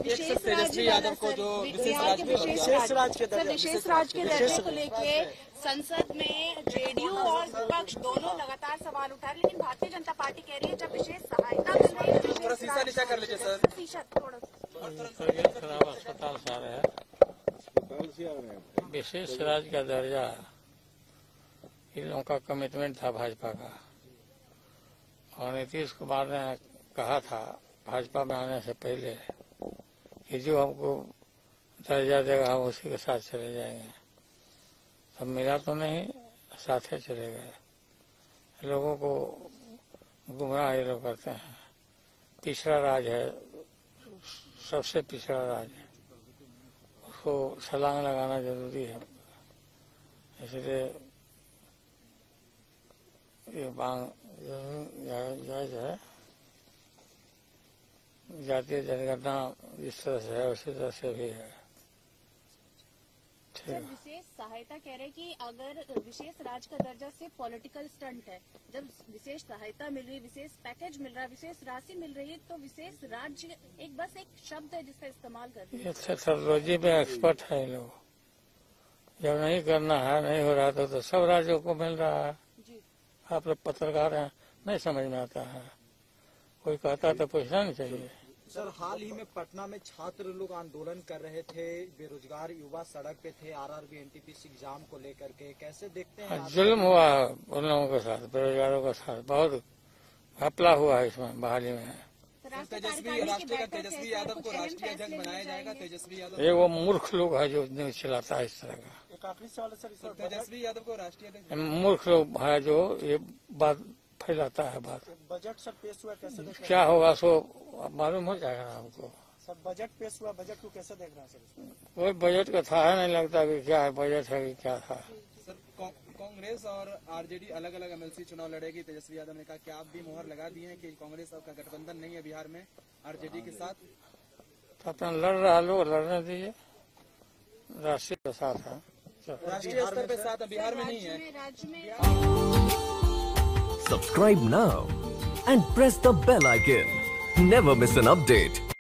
तेजस्वी यादव को जो विशेष राज के दर्जे को लेके संसद में जेडीयू और विपक्ष दोनों लगातार सवाल उठा रहे, लेकिन भारतीय जनता पार्टी कह रही है जब विशेष सहायता मिल रही है, थोड़ा शीशा नीचा कर लीजिए सर, खराब अस्पताल से आ रहे हैं। विशेष राज्य का दर्जा इन लोगों का कमिटमेंट था भाजपा का, और नीतीश कुमार ने कहा था भाजपा में आने से पहले कि जो हमको दर्जा देगा हम उसी के साथ चले जाएंगे। सब मिला तो नहीं, साथ ही चले गए। लोगों को गुमराह ये लोग करते हैं। पिछड़ा राज है, सबसे पिछड़ा राज है, उसको छलांग लगाना जरूरी है। इसलिए ये मांग जायज है। जातीय जनगणना जिस तरह से है उसी तरह से भी है। जब विशेष सहायता कह रहे कि अगर विशेष राज्य का दर्जा सिर्फ पॉलिटिकल स्टंट है, जब विशेष सहायता मिल रही है, विशेष पैकेज मिल रहा है, विशेष राशि मिल रही है, तो विशेष राज्य बस एक शब्द है जिसका इस्तेमाल कर रहे हैं। टेक्नोलॉजी में एक्सपर्ट है लोग। जब नहीं करना है, नहीं हो रहा तो सब राज्यों को मिल रहा है। आप लोग पत्रकार हैं, नहीं समझ में आता है। कोई कहता तो पूछना नहीं चाहिए। सर, हाल ही में पटना में छात्र लोग आंदोलन कर रहे थे, बेरोजगार युवा सड़क पे थे आरआरबी एनटीपीसी एग्जाम को लेकर के, कैसे देखते हैं? जुल्म हुआ उन लोगों के साथ, बेरोजगारों के साथ बहुत घपला हुआ है इसमें बहाली में। तेजस्वी यादव को राष्ट्रीय अध्यक्ष बनाया जाएगा। तेजस्वी यादव ये वो मूर्ख लोग है जो न्यूज चलाता है इस तरह का। एक आखिरी सवाल है सर, तेजस्वी यादव को राष्ट्रीय अध्यक्ष मूर्ख लोग है जो ये बात फैलाता है। बात बजट सर पेश हुआ, कैसे देख क्या होगा सो मालूम हो जाएगा हमको। सर बजट पेश हुआ, बजट को कैसे देख रहे हैं सर? कोई बजट का था नहीं लगता कि क्या है बजट है कि क्या था। सर कांग्रेस और आरजेडी अलग अलग एमएलसी चुनाव लड़ेगी। तेजस्वी यादव ने कहा कि आप भी मुहर लगा दिए हैं कि कांग्रेस का गठबंधन नहीं है बिहार में आरजेडी के साथ। तो अपना लड़ रहा लोग लड़ने दीजिए, राष्ट्रीय के साथ है, राष्ट्रीय स्तर पे साथ बिहार में नहीं है। Subscribe now and press the bell icon. Never miss an update.